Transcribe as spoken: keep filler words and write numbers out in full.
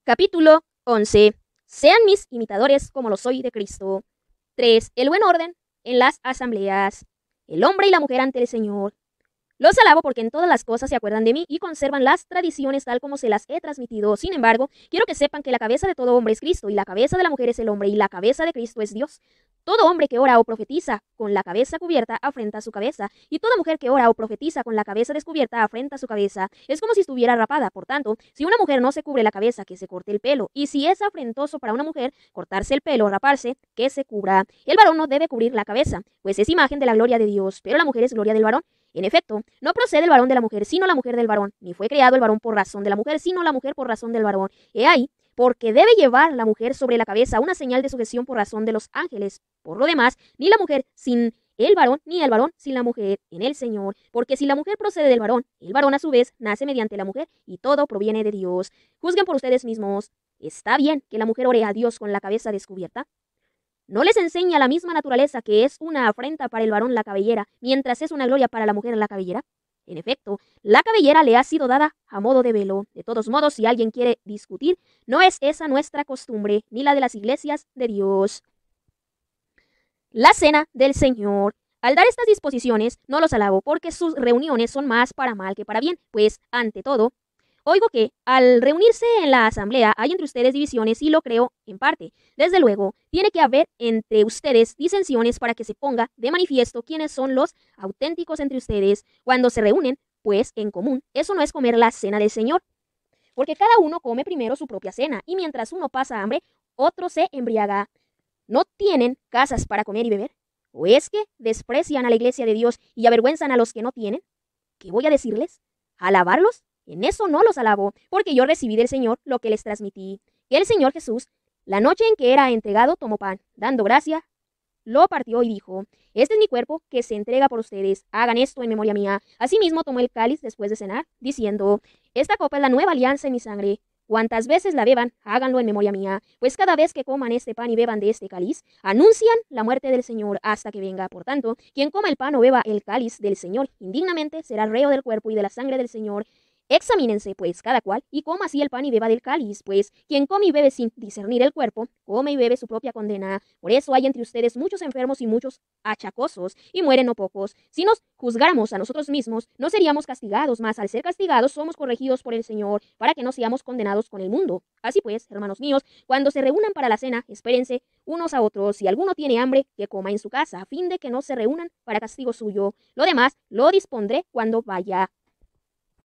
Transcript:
Capítulo once. Sean mis imitadores como lo soy de Cristo. tres. El buen orden en las asambleas. El hombre y la mujer ante el Señor. Los alabo porque en todas las cosas se acuerdan de mí y conservan las tradiciones tal como se las he transmitido. Sin embargo, quiero que sepan que la cabeza de todo hombre es Cristo, y la cabeza de la mujer es el hombre, y la cabeza de Cristo es Dios. Todo hombre que ora o profetiza con la cabeza cubierta afrenta su cabeza, y toda mujer que ora o profetiza con la cabeza descubierta afrenta su cabeza. Es como si estuviera rapada. Por tanto, si una mujer no se cubre la cabeza, que se corte el pelo, y si es afrentoso para una mujer cortarse el pelo o raparse, que se cubra. El varón no debe cubrir la cabeza, pues es imagen de la gloria de Dios, pero la mujer es gloria del varón. En efecto, no procede el varón de la mujer, sino la mujer del varón, ni fue creado el varón por razón de la mujer, sino la mujer por razón del varón. He ahí, porque debe llevar la mujer sobre la cabeza una señal de sujeción por razón de los ángeles. Por lo demás, ni la mujer sin el varón, ni el varón sin la mujer en el Señor. Porque si la mujer procede del varón, el varón a su vez nace mediante la mujer, y todo proviene de Dios. Juzguen por ustedes mismos. ¿Está bien que la mujer ore a Dios con la cabeza descubierta? ¿No les enseña la misma naturaleza que es una afrenta para el varón la cabellera, mientras es una gloria para la mujer la cabellera? En efecto, la cabellera le ha sido dada a modo de velo. De todos modos, si alguien quiere discutir, no es esa nuestra costumbre, ni la de las iglesias de Dios. La cena del Señor. Al dar estas disposiciones, no los alabo, porque sus reuniones son más para mal que para bien, pues, ante todo, oigo que, al reunirse en la asamblea, hay entre ustedes divisiones, y lo creo en parte. Desde luego, tiene que haber entre ustedes disensiones para que se ponga de manifiesto quiénes son los auténticos entre ustedes. Cuando se reúnen, pues, en común, eso no es comer la cena del Señor, porque cada uno come primero su propia cena, y mientras uno pasa hambre, otro se embriaga. ¿No tienen casas para comer y beber? ¿O es que desprecian a la iglesia de Dios y avergüenzan a los que no tienen? ¿Qué voy a decirles? ¿Alabarlos? En eso no los alabo, porque yo recibí del Señor lo que les transmití, que el Señor Jesús, la noche en que era entregado, tomó pan, dando gracia, lo partió y dijo: este es mi cuerpo que se entrega por ustedes, hagan esto en memoria mía. Asimismo tomó el cáliz después de cenar, diciendo: esta copa es la nueva alianza en mi sangre. Cuantas veces la beban, háganlo en memoria mía, pues cada vez que coman este pan y beban de este cáliz, anuncian la muerte del Señor hasta que venga. Por tanto, quien coma el pan o beba el cáliz del Señor indignamente será reo del cuerpo y de la sangre del Señor. Examínense, pues, cada cual, y coma así el pan y beba del cáliz, pues quien come y bebe sin discernir el cuerpo, come y bebe su propia condena. Por eso hay entre ustedes muchos enfermos y muchos achacosos, y mueren no pocos. Si nos juzgáramos a nosotros mismos, no seríamos castigados, mas al ser castigados somos corregidos por el Señor, para que no seamos condenados con el mundo. Así pues, hermanos míos, cuando se reúnan para la cena, espérense unos a otros. Si alguno tiene hambre, que coma en su casa, a fin de que no se reúnan para castigo suyo. Lo demás lo dispondré cuando vaya.